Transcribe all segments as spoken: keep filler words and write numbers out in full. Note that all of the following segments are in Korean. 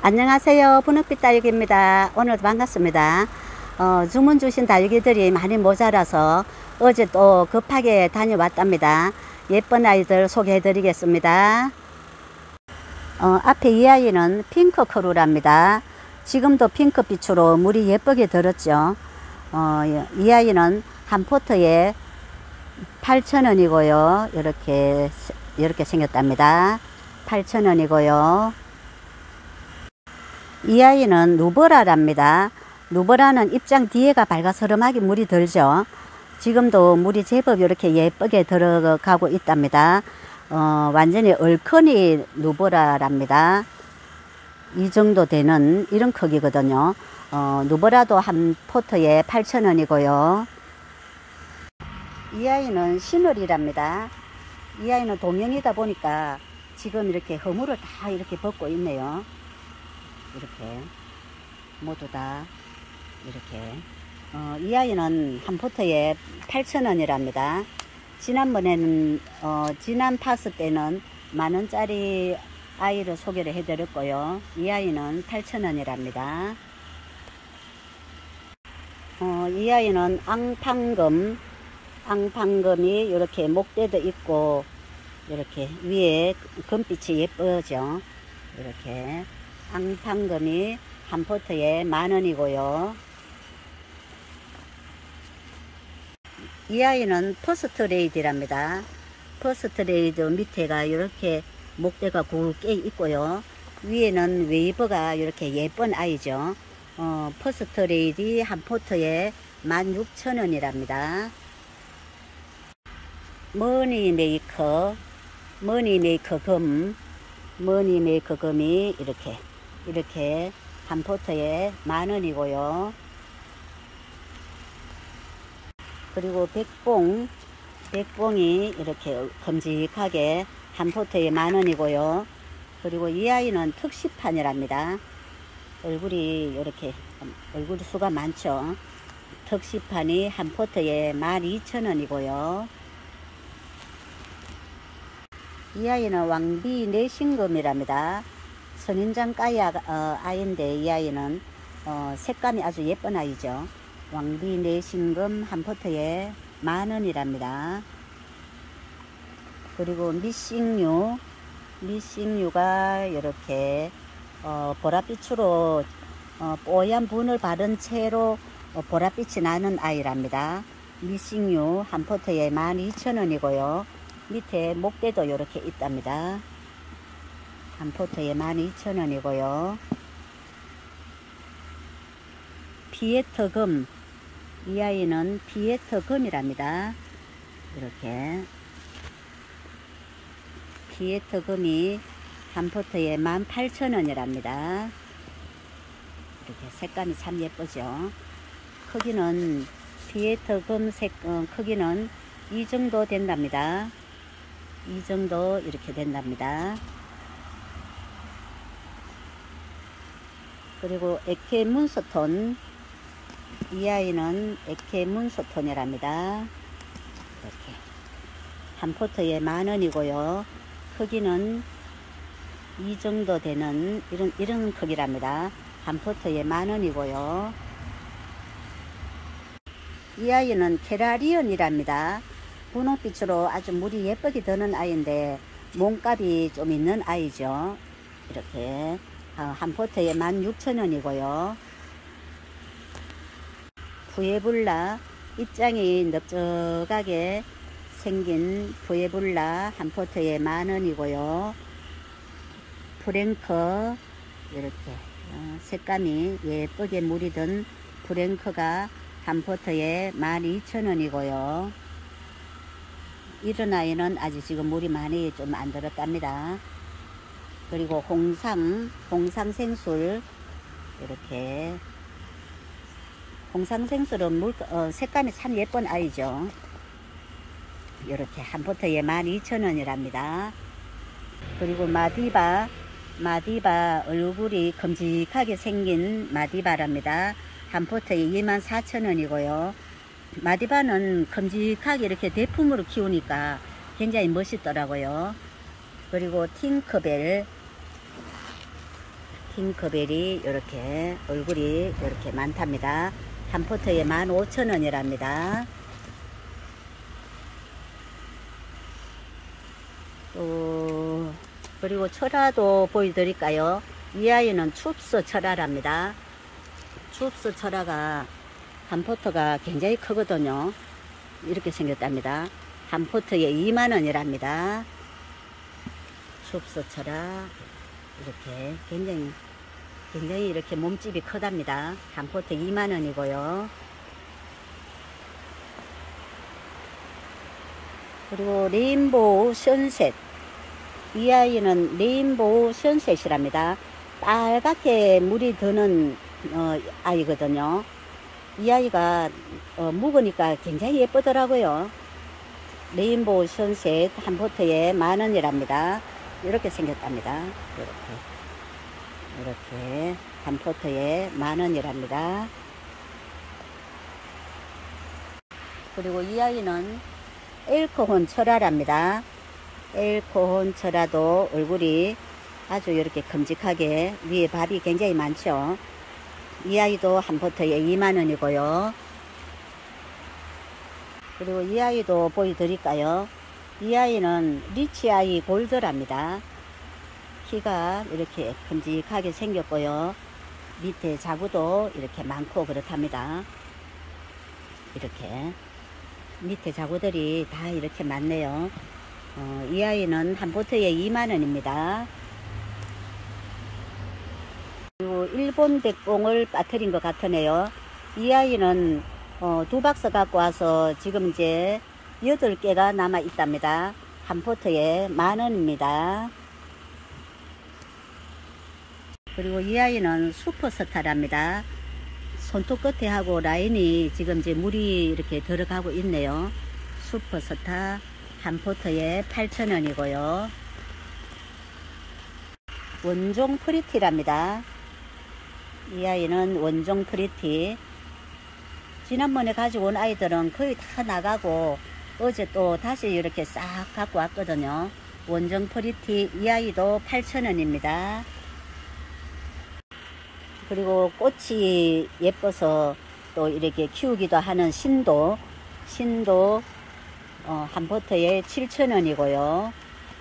안녕하세요. 분홍빛 다육입니다. 오늘도 반갑습니다. 어, 주문 주신 다육이들이 많이 모자라서 어제 또 급하게 다녀왔답니다. 예쁜 아이들 소개해 드리겠습니다. 어, 앞에 이 아이는 핑크 크루랍니다. 지금도 핑크빛으로 물이 예쁘게 들었죠. 어, 이 아이는 한 포트에 팔천 원이고요. 이렇게 이렇게 생겼답니다. 팔천 원이고요. 이 아이는 누보라랍니다. 누보라는 입장 뒤에가 밝아서름하게 물이 들죠. 지금도 물이 제법 이렇게 예쁘게 들어가고 있답니다. 어, 완전히 얼큰이 누보라랍니다. 이 정도 되는 이런 크기거든요. 어, 누보라도 한 포트에 팔천 원이고요. 이 아이는 시놀이랍니다. 이 아이는 동명이다 보니까 지금 이렇게 허물을 다 이렇게 벗고 있네요. 이렇게 모두 다 이렇게 어, 이 아이는 한 포트에 팔천 원이랍니다. 지난번에는 어, 지난 파스 때는 만원짜리 아이를 소개를 해 드렸고요. 이 아이는 팔천 원이랍니다. 어, 이 아이는 앙팡금 앙팡금이 이렇게 목대도 있고 이렇게 위에 금빛이 예쁘죠. 이렇게 앙팡금이 한 포트에 만 원이고요. 이 아이는 퍼스트 레이디랍니다. 퍼스트 레이드 밑에가 이렇게 목대가 굵게 있고요. 위에는 웨이버가 이렇게 예쁜 아이죠. 어, 퍼스트 레이디 한 포트에 만 육천 원이랍니다. 머니 메이커, 머니 메이커 금, 머니 메이커 금이 이렇게 이렇게 한 포트에 만 원이고요. 그리고 백봉, 백봉이 이렇게 큼직하게 한 포트에 만 원이고요. 그리고 이 아이는 특시판이랍니다. 얼굴이 이렇게 얼굴 수가 많죠. 특시판이 한 포트에 만 이천 원이고요. 이 아이는 왕비 내신금이랍니다. 선인장 까야 어, 아이인데 이 아이는 어, 색감이 아주 예쁜 아이죠. 왕비 내신금 한 포트에 만 원이랍니다. 그리고 미싱류, 미싱류가 이렇게 어, 보랏빛으로 어, 뽀얀 분을 바른 채로 어, 보랏빛이 나는 아이랍니다. 미싱류 한 포트에 만 이천 원이고요. 밑에 목대도 이렇게 있답니다. 한 포트에 만 이천 원이고요. 피에터금, 이 아이는 피에터금이랍니다. 이렇게 피에터금이 한 포트에 만 팔천 원이랍니다. 이렇게 색감이 참 예쁘죠. 크기는 피에터금 색 어, 크기는 이 정도 된답니다. 이 정도 이렇게 된답니다. 그리고 에케 문스톤, 이 아이는 에케 문스톤이랍니다. 이렇게 한 포트에 만 원이고요. 크기는 이 정도 되는 이런 이런 크기랍니다. 한 포트에 만 원이고요. 이 아이는 캐라리언이랍니다. 분홍빛으로 아주 물이 예쁘게 드는 아이인데 몸값이 좀 있는 아이죠. 이렇게 한 포트에 만 육천 원이고요. 부에블라, 입장이 넓적하게 생긴 부에블라 한 포트에 만 원이고요. 프랭크, 이렇게 색감이 예쁘게 물이 든 프랭크가 한 포트에 만 이천 원이고요. 이런 아이는 아직 지금 물이 많이 좀 안 들었답니다. 그리고 홍상, 홍상생술, 이렇게 홍상생술은 물, 어, 색감이 참 예쁜 아이죠. 이렇게 한 포트에 만 이천 원이랍니다. 그리고 마디바, 마디바 얼굴이 큼직하게 생긴 마디바랍니다. 한 포트에 이만 사천 원이고요. 마디바는 큼직하게 이렇게 대품으로 키우니까 굉장히 멋있더라고요. 그리고 팅커벨, 팅커벨이 이렇게 얼굴이 이렇게 많답니다. 한 포트에 만 오천 원이랍니다. 또 그리고 철화도 보여드릴까요? 이 아이는 춥스 철화랍니다. 춥스 철화가 한 포트가 굉장히 크거든요. 이렇게 생겼답니다. 한 포트에 이만 원이랍니다. 춥스 철화 이렇게 굉장히 굉장히 이렇게 몸집이 크답니다. 한 포트 이만 원이고요. 그리고 레인보우 선셋, 이 아이는 레인보우 선셋이랍니다. 빨갛게 물이 드는 어, 아이거든요. 이 아이가 어, 묵으니까 굉장히 예쁘더라고요. 레인보우 선셋 한 포트에 만 원이랍니다. 이렇게 생겼답니다. 이렇게 이렇게 한 포트에 만 원이랍니다. 그리고 이 아이는 엘크혼 철화랍니다. 엘크혼 철화도 얼굴이 아주 이렇게 큼직하게 위에 밥이 굉장히 많죠. 이 아이도 한 포트에 이만 원이고요. 그리고 이 아이도 보여드릴까요? 이 아이는 리치아이 골드랍니다. 키가 이렇게 큼직하게 생겼고요. 밑에 자구도 이렇게 많고 그렇답니다. 이렇게 밑에 자구들이 다 이렇게 많네요. 어, 이 아이는 한 포트에 이만 원입니다. 그리고 일본 백봉을 빠뜨린 것 같으네요. 이 아이는 어, 두 박스 갖고 와서 지금 이제 여덟 개가 남아 있답니다. 한 포트에 만 원입니다. 그리고 이 아이는 슈퍼스타랍니다. 손톱 끝에 하고 라인이 지금 이제 물이 이렇게 들어가고 있네요. 슈퍼스타 한 포트에 팔천 원이고요. 원종 프리티랍니다. 이 아이는 원종 프리티. 지난번에 가지고 온 아이들은 거의 다 나가고 어제 또 다시 이렇게 싹 갖고 왔거든요. 원종 프리티 이 아이도 팔천 원입니다. 그리고 꽃이 예뻐서 또 이렇게 키우기도 하는 신도 신도 어, 한 포트에 칠천 원이고요.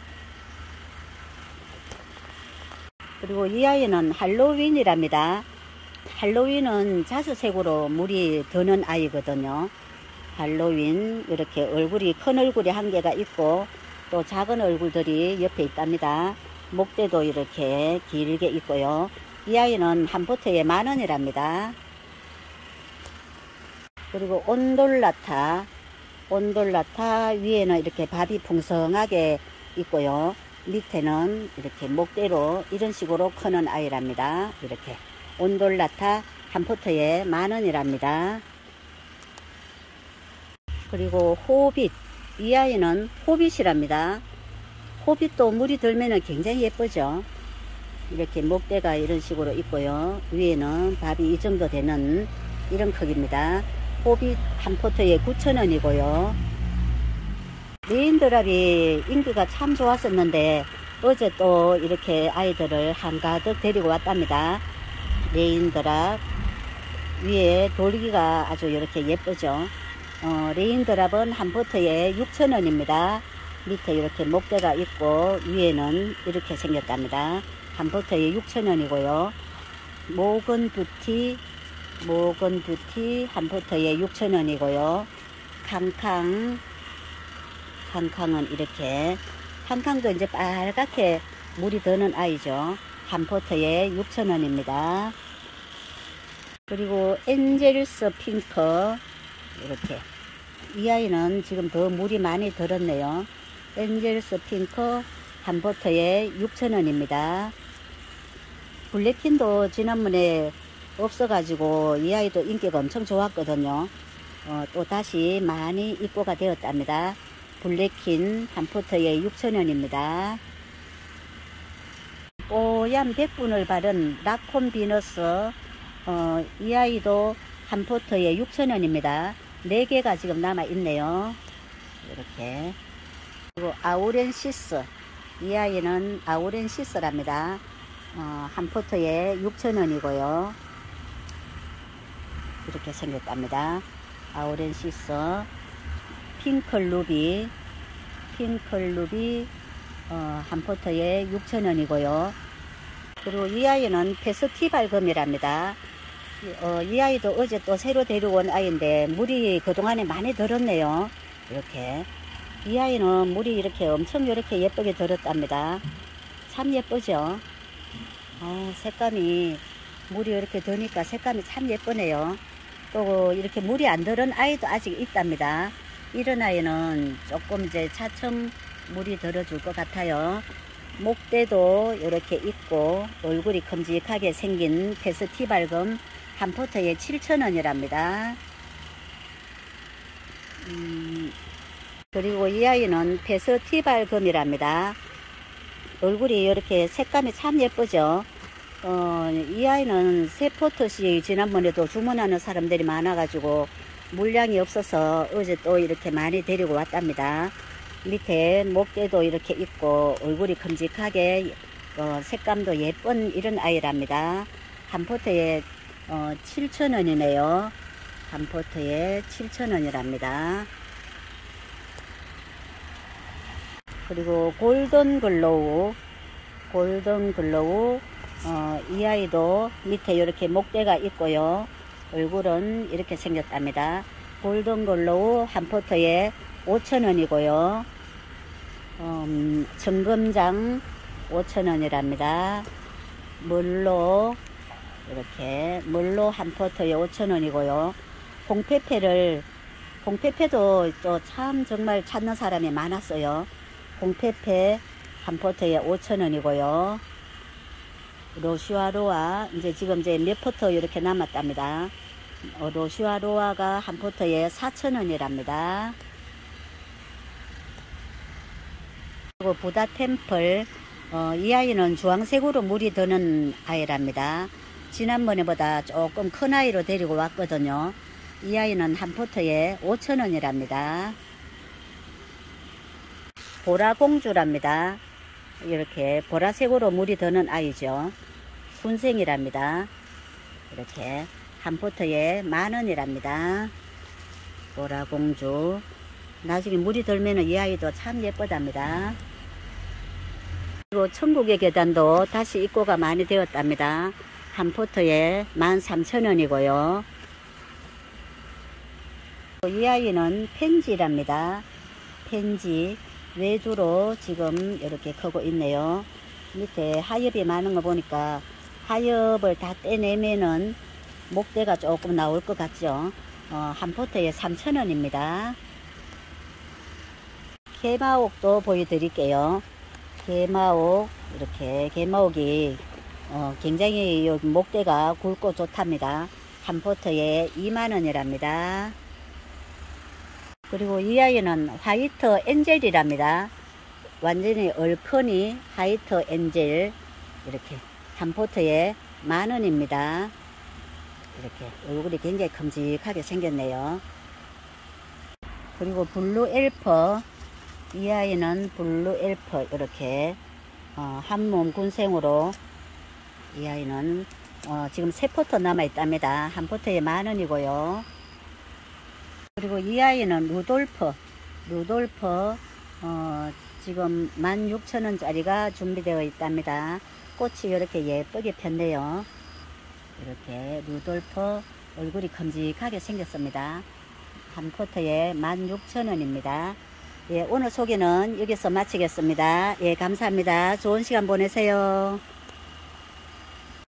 그리고 이 아이는 할로윈이랍니다. 할로윈은 자수색으로 물이 드는 아이거든요. 할로윈 이렇게 얼굴이 큰 얼굴이 한 개가 있고 또 작은 얼굴들이 옆에 있답니다. 목대도 이렇게 길게 있고요. 이 아이는 한 포트에 만 원이랍니다. 그리고 온돌라타 온돌라타 위에는 이렇게 밥이 풍성하게 있고요. 밑에는 이렇게 목대로 이런 식으로 크는 아이랍니다. 이렇게 온돌라타 한 포트에 만 원이랍니다. 그리고 호빗 이 아이는 호빗이랍니다. 호빗도 물이 들면 굉장히 예쁘죠. 이렇게 목대가 이런 식으로 있고요. 위에는 밥이 이 정도 되는 이런 크기입니다. 호빗 한 포트에 구천 원이고요. 레인드랍이 인기가 참 좋았었는데 어제 또 이렇게 아이들을 한가득 데리고 왔답니다. 레인드랍 위에 돌기가 아주 이렇게 예쁘죠. 어, 레인드랍은 한 포트에 육천 원입니다. 밑에 이렇게 목대가 있고 위에는 이렇게 생겼답니다. 한 포트에 육천 원이고요. 모건 뷰티 모건 뷰티 한 포트에 육천 원이고요. 캉캉 캉캉은 이렇게 캉캉도 이제 빨갛게 물이 드는 아이죠. 한 포트에 육천 원입니다. 그리고 엔젤스 핑크 이렇게 이 아이는 지금 더 물이 많이 들었네요. 엔젤스 핑크 한 포트에 육천 원입니다. 블랙킨도 지난번에 없어가지고 이 아이도 인기가 엄청 좋았거든요. 어, 또 다시 많이 입고가 되었답니다. 블랙킨 한 포트에 육천 원입니다. 뽀얀 백분을 바른 라콘 비너스 어, 이 아이도 한 포트에 육천 원입니다. 네 개가 지금 남아 있네요. 이렇게. 그리고 아우렌시스 이 아이는 아우렌시스랍니다. 어, 한 포트에 육천 원이고요. 이렇게 생겼답니다. 아우렌시스 핑클 루비 핑클 루비 어, 한 포트에 육천 원이고요. 그리고 이 아이는 페스티벌금이랍니다. 어, 이 아이도 어제 또 새로 데리고 온 아이인데 물이 그동안에 많이 들었네요. 이렇게 이 아이는 물이 이렇게 엄청 이렇게 예쁘게 들었답니다. 참 예쁘죠. 어, 색감이 물이 이렇게 드니까 색감이 참 예쁘네요. 또 이렇게 물이 안 들은 아이도 아직 있답니다. 이런 아이는 조금 이제 차츰 물이 들어줄 것 같아요. 목대도 이렇게 있고 얼굴이 큼직하게 생긴 페스티벌금 한 포트에 칠천 원이랍니다. 음, 그리고 이 아이는 페스티벌금이랍니다. 얼굴이 이렇게 색감이 참 예쁘죠. 어, 이 아이는 세 포트씩 지난번에도 주문하는 사람들이 많아가지고 물량이 없어서 어제 또 이렇게 많이 데리고 왔답니다. 밑에 목대도 이렇게 있고 얼굴이 큼직하게 어, 색감도 예쁜 이런 아이랍니다. 한 포트에 어, 칠천 원이네요. 한 포트에 칠천 원이랍니다. 그리고 골든 글로우 골든 글로우 어, 이 아이도 밑에 이렇게 목대가 있고요. 얼굴은 이렇게 생겼답니다. 골든 글로우 한 포트에 오천 원이고요. 음, 청금장 오천 원이랍니다. 물로 이렇게 물로 한 포트에 오천 원이고요. 공페페를 공페페도 또 참 정말 찾는 사람이 많았어요. 공페페 한 포트에 오천 원이고요. 로슈아로아 이제 지금 이제 몇 포트 이렇게 남았답니다. 어, 로슈아로아가 한 포트에 사천 원이랍니다. 그리고 부다 템플 어, 이 아이는 주황색으로 물이 드는 아이랍니다. 지난번에보다 조금 큰 아이로 데리고 왔거든요. 이 아이는 한 포트에 오천 원이랍니다. 보라공주랍니다. 이렇게 보라색으로 물이 드는 아이죠. 순생이랍니다. 이렇게 한 포트에 만 원이랍니다. 보라공주 나중에 물이 들면 이 아이도 참 예쁘답니다. 그리고 천국의 계단도 다시 입고가 많이 되었답니다. 한 포트에 만 삼천 원이고요. 이 아이는 펜지랍니다. 펜지 외주로 지금 이렇게 크고 있네요. 밑에 하엽이 많은 거 보니까 하엽을 다 떼내면은 목대가 조금 나올 것 같죠. 어, 한 포트에 삼천 원입니다. 개마옥도 보여드릴게요. 개마옥 이렇게 개마옥이 어, 굉장히 목대가 굵고 좋답니다. 한 포트에 이만 원이랍니다. 그리고 이 아이는 화이트 엔젤이랍니다. 완전히 얼큰이 화이트 엔젤 이렇게 한 포트에 만 원입니다. 이렇게 얼굴이 굉장히 큼직하게 생겼네요. 그리고 블루 엘퍼 이 아이는 블루 엘퍼 이렇게 어, 한몸 군생으로 이 아이는 어, 지금 세 포트 남아 있답니다. 한 포트에 만 원이고요. 그리고 이 아이는 루돌프 루돌프 어, 지금 만 육천 원짜리가 준비되어 있답니다. 꽃이 이렇게 예쁘게 폈네요. 이렇게 루돌프 얼굴이 큼직하게 생겼습니다. 한 포트에 만 육천 원입니다. 예, 오늘 소개는 여기서 마치겠습니다. 예, 감사합니다. 좋은 시간 보내세요.